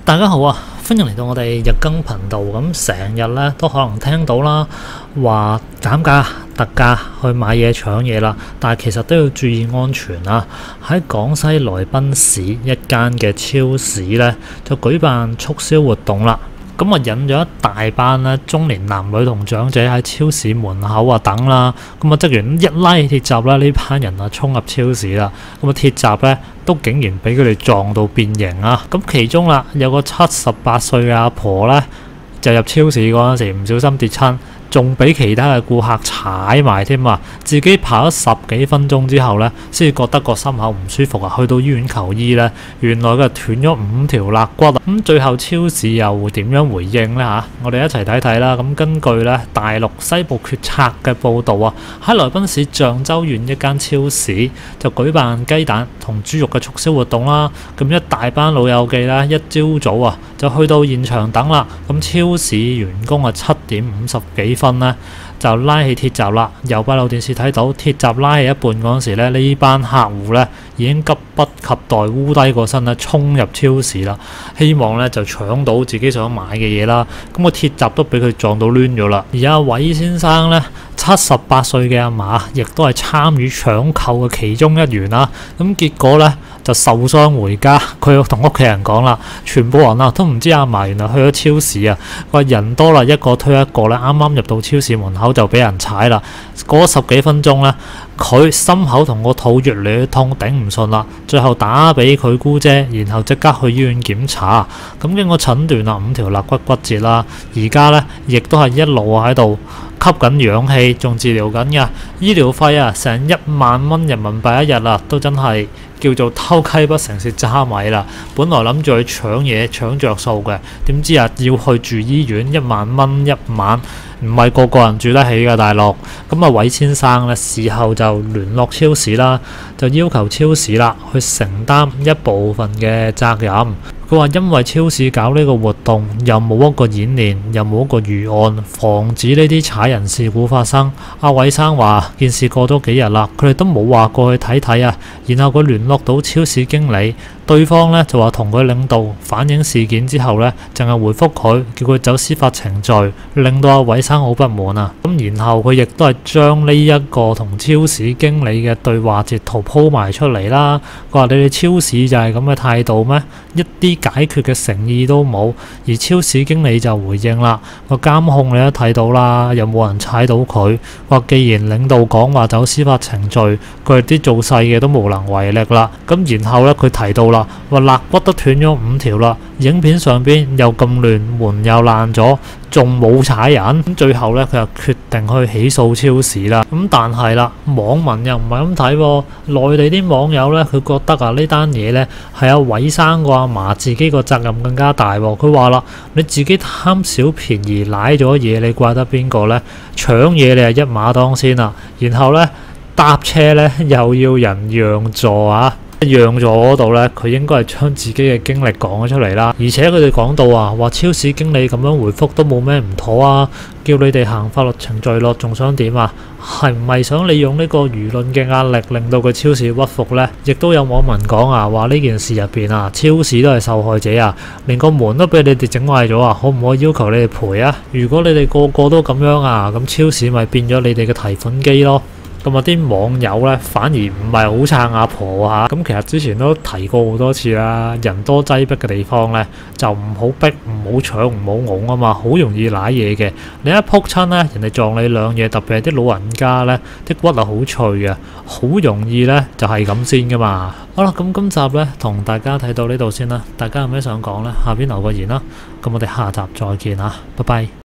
大家好啊，歡迎嚟到我哋日更頻道。咁成日咧都可能聽到啦，話減價、特價去買嘢搶嘢啦，但係其實都要注意安全啊。喺廣西來賓市一間嘅超市咧，就舉辦促銷活動啦。咁啊引咗一大班咧中年男女同長者喺超市門口啊等啦。咁啊職員一拉鐵閘啦，呢班人啊衝入超市啦。咁啊鐵閘咧都竟然俾佢哋撞到變形啊！咁其中啦有個78歲嘅阿婆咧，就入超市嗰陣時唔小心跌親，仲俾其他嘅顧客踩埋添啊！自己跑咗10幾分鐘之後咧，先至覺得個心口唔舒服啊，去到醫院求醫咧，原來佢斷咗5條肋骨啊！咁最後超市又會點樣回應呢？嚇？我哋一齊睇睇啦！咁根據咧大陸西部決策嘅報導啊，喺來賓市象州縣一間超市就舉辦雞蛋同豬肉嘅促銷活動啦。咁一大班老友記啦，一朝早啊就去到現場等啦。咁超市員工啊7點50幾分呢，就拉起鐵閘啦。由閉路電視睇到鐵閘拉起一半嗰陣時咧，呢班客戶咧已經急不及待烏低個身咧，衝入超市啦，希望咧就搶到自己想買嘅嘢啦。咁個鐵閘都俾佢撞到攣咗啦。而阿偉先生咧，78歲嘅阿嫲，亦都係參與搶購嘅其中一員啦。咁結果咧就受傷回家，佢同屋企人講啦，全部人啊都唔知阿嫲原來去咗超市啊。話人多啦，一個推一個咧，啱啱入到超市門口就俾人踩啦。過咗10幾分鐘咧，佢心口同個肚越嚟越痛，頂唔順啦，最後打俾佢姑姐，然後即刻去醫院檢查。咁經過診斷啦，5條肋骨骨折啦，而家咧亦都係一路喺度吸緊氧氣，仲治療緊嘅。醫療費啊，成1萬蚊人民幣一日啊，都真係叫做偷雞不成蝕揸米啦。本來諗住去搶嘢搶着數嘅，點知啊要去住醫院，1萬蚊一晚，唔係個個人住得起嘅大陸。咁啊，韋先生咧事後就聯絡超市啦，就要求超市啦去承擔一部分嘅責任。佢話因為超市搞呢個活動，又冇一個演練，又冇一個預案，防止呢啲踩人事故發生。阿韋生話件事過咗幾日啦，佢哋都冇話過去睇睇啊。然後佢聯絡到超市經理，對方咧就話同佢領導反映事件之後咧，淨係回覆佢，叫佢走司法程序，令到阿韋生好不滿啊。咁然後佢亦都係將呢一個同超市經理嘅對話截圖鋪埋出嚟啦。佢話你哋超市就係咁嘅態度咩？一啲解決嘅誠意都冇。而超市經理就回應啦，個監控你都睇到啦，又冇人踩到佢。話既然領導講話走司法程序，佢哋啲做細嘅都無能為力啦。咁然後咧佢提到啦，話肋骨都斷咗5條啦，影片上邊又咁亂，門又爛咗，仲冇踩人。咁最後咧佢就決定去起訴超市啦。咁但係啦，網民又唔係咁睇喎。內地啲網友咧，佢覺得啊呢單嘢咧係阿韋生個阿嫲自己個責任更加大喎。佢話啦，你自己貪小便宜舐咗嘢，你怪得邊個呢？搶嘢你係一馬當先啦，然後呢，搭車呢又要人讓座啊！讓座嗰度呢，佢應該係將自己嘅經歷講咗出嚟啦。而且佢哋講到啊，話超市經理咁樣回覆都冇咩唔妥啊，叫你哋行法律程序咯，仲想點啊？係唔係想利用呢個輿論嘅壓力，令到個超市屈服呢？亦都有網民講啊，話呢件事入邊啊，超市都係受害者啊，連個門都俾你哋整壞咗啊，可唔可以要求你哋賠啊？如果你哋個個都咁樣啊，咁超市咪變咗你哋嘅提款機咯。咁啊，啲網友咧反而唔係好撐阿婆嚇。咁其實之前都提過好多次啦，人多擠迫嘅地方咧就唔好逼、唔好搶、唔好擁啊嘛，好容易舐嘢嘅。你一撲親咧，人哋撞你兩嘢，特別係啲老人家咧，啲骨係好脆嘅，好容易咧就係咁先噶嘛。好啦，咁今集咧同大家睇到呢度先啦。大家有咩想講咧？下邊留個言啦。咁我哋下集再見啊，拜拜。